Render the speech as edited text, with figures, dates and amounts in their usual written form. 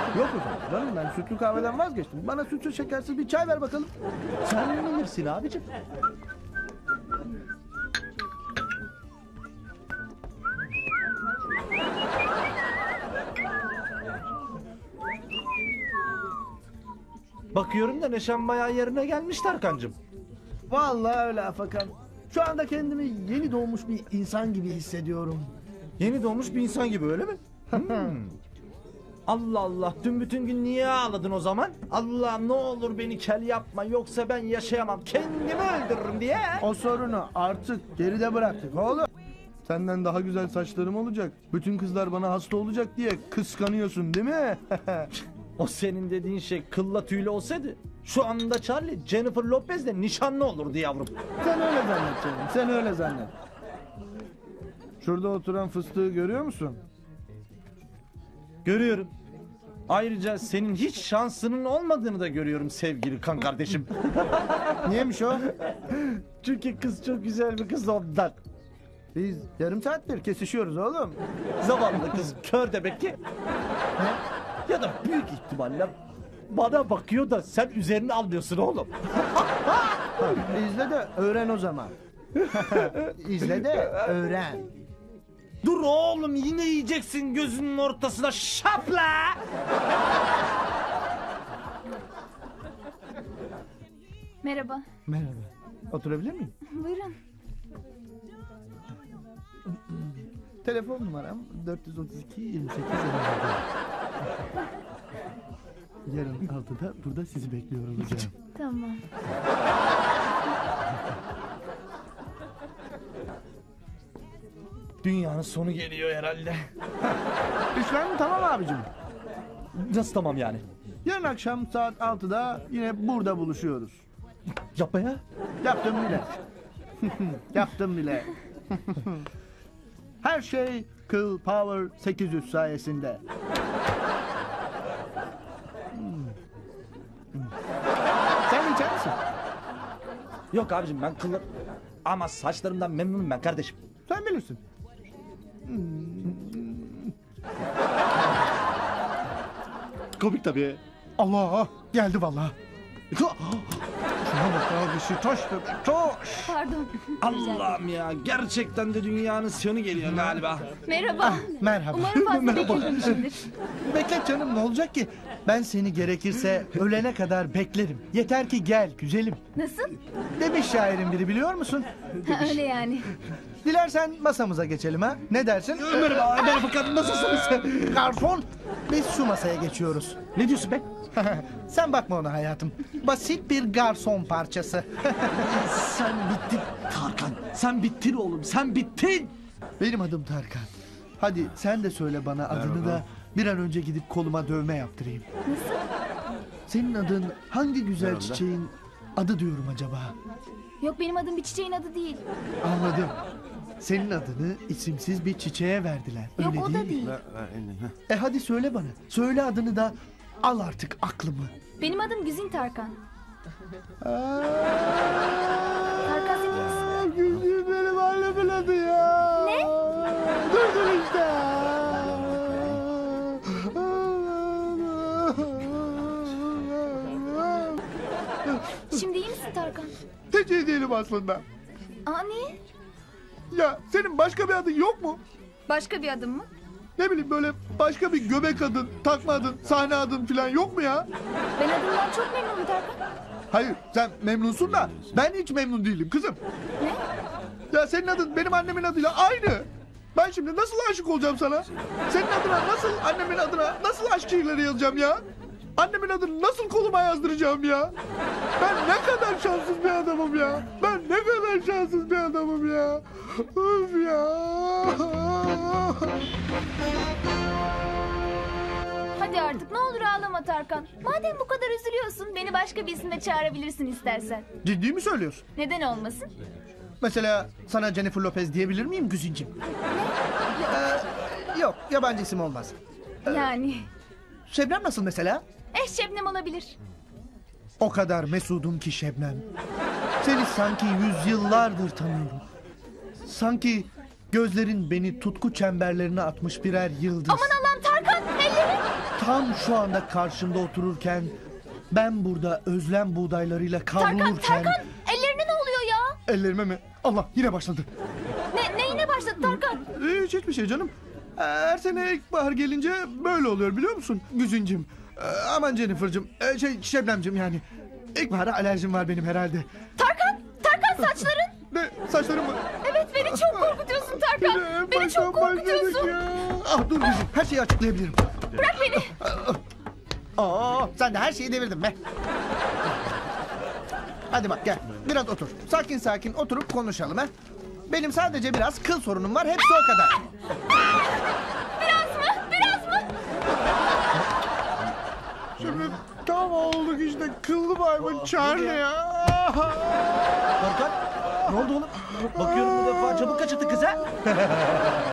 Yok o zaman canım, ben sütlü kahveden vazgeçtim. Bana sütsüz şekersiz bir çay ver bakalım. Sen ne bilirsin abicim? Bakıyorum da neşem bayağı yerine gelmiş Tarkan'cığım. Vallahi öyle Afakan. Şu anda kendimi yeni doğmuş bir insan gibi hissediyorum. Yeni doğmuş bir insan gibi öyle mi? Allah Allah, dün bütün gün niye ağladın o zaman? Allah ne olur beni kel yapma yoksa ben yaşayamam, kendimi öldürürüm diye. O sorunu artık geride bıraktık oğlum. Senden daha güzel saçlarım olacak. Bütün kızlar bana hasta olacak diye kıskanıyorsun değil mi? O senin dediğin şey kılla tüylü olsaydı şu anda Charlie Jennifer Lopez'le nişanlı olurdu yavrum. Sen öyle zannet canım, sen öyle zannet. Şurada oturan fıstığı görüyor musun? Görüyorum. Ayrıca senin hiç şansının olmadığını da görüyorum sevgili kan kardeşim. Niyeymiş o? Çünkü kız çok güzel bir kız ondan. Biz yarım saattir kesişiyoruz oğlum. Zavallı kız kör demek ki. Ya da büyük ihtimalle bana bakıyor da sen üzerine almıyorsun oğlum. İzle de öğren o zaman. İzle de öğren. Dur oğlum, yine yiyeceksin gözünün ortasına şapla. Merhaba. Merhaba. Oturabilir miyim? Buyurun. Telefon numaram 432 28 Yarın 6'da burada sizi bekliyor olacağım. Tamam. Dünyanın sonu geliyor herhalde. İşlem tamam abicim. Nasıl tamam yani? Yarın akşam saat 6'da yine burada buluşuyoruz. Yapma ya. Yaptım bile. Yaptım bile. Her şey Kıl Power 800 sayesinde. Sen içer misin? Yok abicim, ben kıllı... Ama saçlarımdan memnunum ben kardeşim. Sen bilirsin. Komik tabii. Allah geldi vallahi. Şuna bak abi, şu taş bebek taş. Pardon. Allah'ım ya, gerçekten de dünyanın sonu geliyor galiba. Merhaba. Merhaba. Umarım fazla beklememişimdir. Bekle canım, ne olacak ki? Ben seni gerekirse ölene kadar beklerim. Yeter ki gel güzelim. Nasıl? Demiş şairin biri, biliyor musun? Ha, öyle yani. Dilersen masamıza geçelim ha. Ne dersin? Merhaba kadın, nasılsınız? Garson, biz şu masaya geçiyoruz. Ne diyorsun be? Sen bakma ona hayatım. Basit bir garson parçası. Sen bittin Tarkan. Sen bittin oğlum, sen bittin. Benim adım Tarkan. Hadi sen de söyle bana adını da bir an önce gidip koluma dövme yaptırayım. Nasıl? Senin adın hangi güzel çiçeğin adı diyorum acaba? Yok, benim adım bir çiçeğin adı değil. Anladım. Senin adını isimsiz bir çiçeğe verdiler. Yok, Öyle o da değil. Hadi söyle bana. Söyle adını da al artık aklımı. Benim adım Güzin Tarkan. Aa, Tarkan senin misin? Güzin benim annemin adı ya. Ne? Dur işte. Şimdi iyi misin Tarkan? Hiç iyi değilim aslında. Aa, niye? Ya senin başka bir adın yok mu? Başka bir adım mı? Ne bileyim, böyle başka bir göbek adın, takma adın, sahne adın falan yok mu ya? Ben adımdan çok memnunum Tarkan. Hayır, sen memnunsun da ben hiç memnun değilim kızım. Ne? Ya senin adın benim annemin adıyla aynı. Ben şimdi nasıl aşık olacağım sana? Senin adına nasıl, annemin adına nasıl aşk şiirleri yazacağım ya? Annemin adını nasıl koluma yazdıracağım ya? Ben ne kadar şanssız bir adamım ya. Ben ne kadar şanssız bir adamım ya. Öf ya. Hadi artık, ne olur ağlama Tarkan. Madem bu kadar üzülüyorsun, beni başka bir isimle çağırabilirsin istersen. Ciddi mi söylüyorsun? Neden olmasın? Mesela sana Jennifer Lopez diyebilir miyim Güzincim? Yok, yabancı isim olmaz. Yani. Şebnem nasıl mesela? Şebnem olabilir. O kadar mesudum ki Şebnem. Seni sanki yüzyıllardır tanıyorum. Sanki gözlerin beni tutku çemberlerine atmış birer yıldız. Aman Allah'ım Tarkan, ellerin. tam şu anda karşımda otururken ben burada özlem buğdaylarıyla kavrulurken... Tarkan ellerine ne oluyor ya? Ellerime mi? Allah yine başladı. Neyine başladı Tarkan? Hiçbir şey canım. Her sene ilkbahar gelince böyle oluyor biliyor musun Güzincim? Aman Jennifer'cığım, Şebnem'cim yani. İlkbahara alerjim var benim herhalde. Tarkan saçların. Ne? Saçlarım mı? Evet beni çok korkutuyorsun Tarkan. Beni çok korkutuyorsun. Ya. Ah dur Güzin, her şeyi açıklayabilirim. Bırak beni. Oo, sen de her şeyi devirdin be. Hadi bak gel, biraz otur. Sakin sakin oturup konuşalım ha. Benim sadece biraz kıl sorunum var, hepsi o kadar. Biraz mı? Şimdi tam olduk işte kıllı maymun Charlie ya. Tarkan ne oldu oğlum? Bakıyorum bu defa çabuk kaçırdı kız ha.